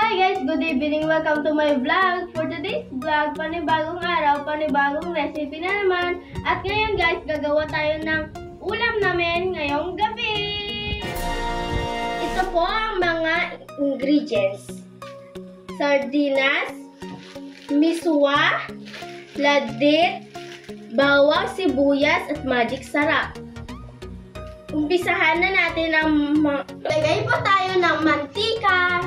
Hi guys! Good evening! Welcome to my vlog. For today's vlog, panibagong araw, panibagong recipe na naman. At ngayon guys, gagawa tayo ng ulam namin ngayong gabi. Ito po ang mga ingredients. Sardinas, miswa, ladit, bawang, sibuyas, at magic sarap. Umpisahan na natin ang lagay po tayo ng mantika.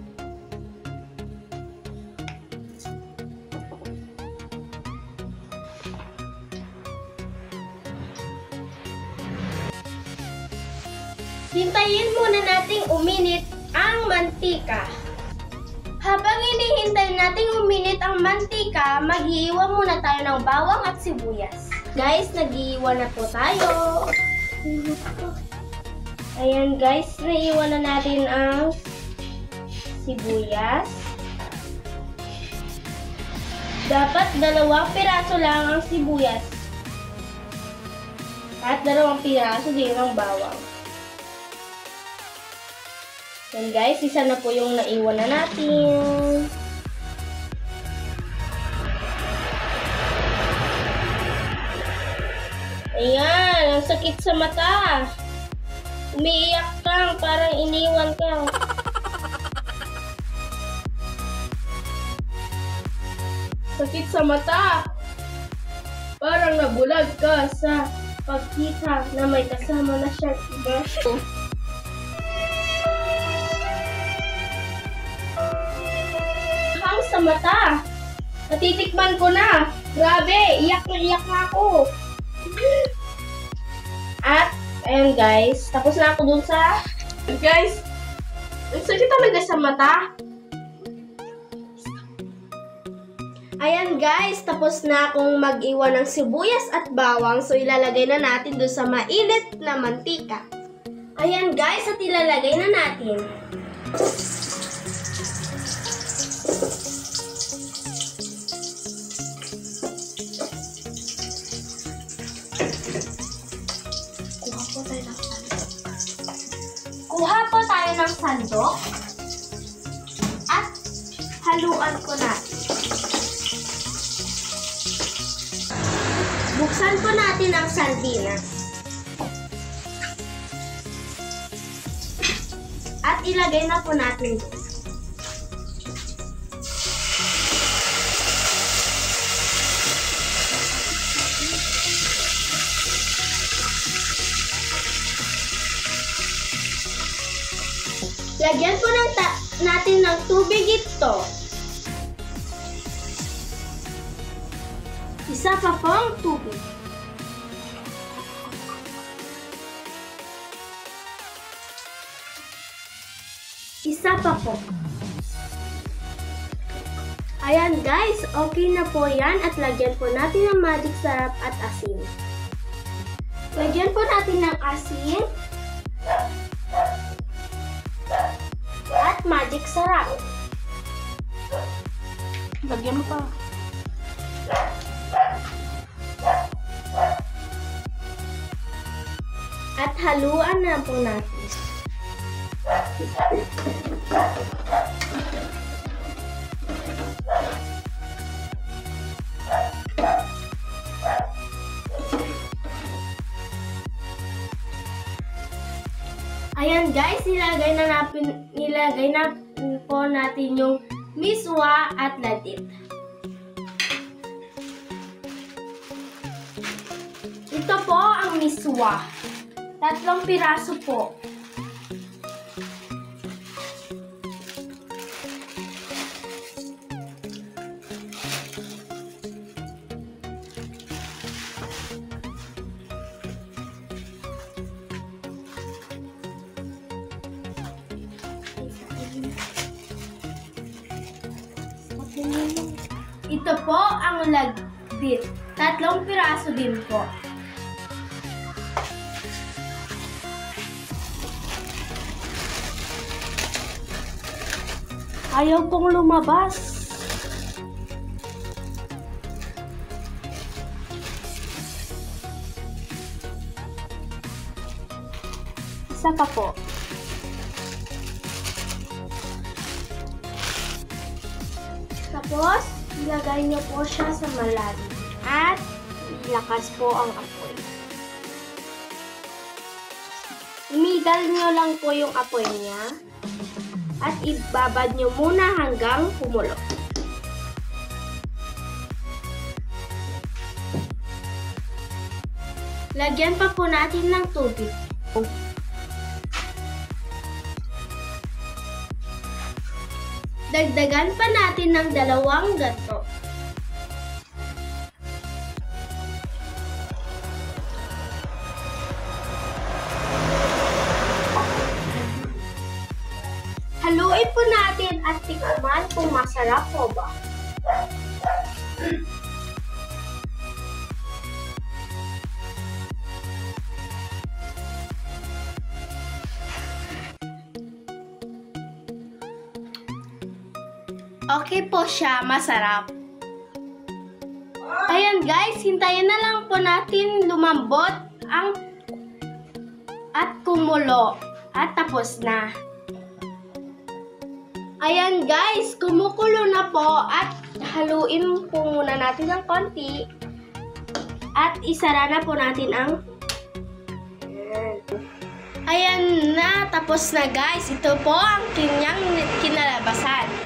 Hintayin muna nating uminit ang mantika. Habang hinihintay nating uminit ang mantika, mag-iiwan muna tayo ng bawang at sibuyas. Guys, nag-iiwan na po tayo. Ayan guys, naiiwan na natin ang sibuyas. Dapat 2 piraso lang ang sibuyas. At 2 piraso din ang bawang. Yan guys, isa na po yung naiwan na natin. Ayan, ang sakit sa mata. Umiiyak kang, parang iniwan kang. Sakit sa mata. Parang nabulag ka sa pagkita na may kasama na siya, diba? Sa mata. Natitikman ko na. Grabe, iyak na ako. At, ayan guys, tapos na ako dun sa... Guys, ang sakit talaga sa mata. Ayan guys, tapos na akong mag-iwan ng sibuyas at bawang. So, ilalagay na natin dun sa mainit na mantika. Ayan guys, at ilalagay na natin. Kuha po tayo ng sandok at haluan ko natin. Buksan po natin ang sardinas at ilagay na po natin dito. Lagyan po natin ng tubig ito. Isa pa po ang tubig. Isa pa po. Ayan guys, okay na po yan at lagyan po natin ng magic sarap at asin. Lagyan po natin ng asin at magic sarap. Lagyan mo pa. At haluan na po natin. Ayan guys, nilagay na po natin yung miswa at ladit. Ito po ang miswa. 3 piraso po. Ito po ang ladit. 3 piraso din po. Ayaw pong lumabas. Isa pa po. Tapos, ilagay niyo po siya sa malalim at lakas po ang apoy. Imidal niyo lang po yung apoy niya at ibabad niyo muna hanggang kumulo. Lagyan pa po natin ng tubig. Dagdagan pa natin ng 2 gato. Haluin po natin at tikman kung masarap po ba. Okay po siya, masarap. Ayan guys, hintayin na lang po natin lumambot at kumulo at tapos na. Ayan guys, kumukulo na po at haluin po muna natin ng konti at isara na po natin ang ayan na, tapos na guys. Ito po ang kanyang kinalabasan.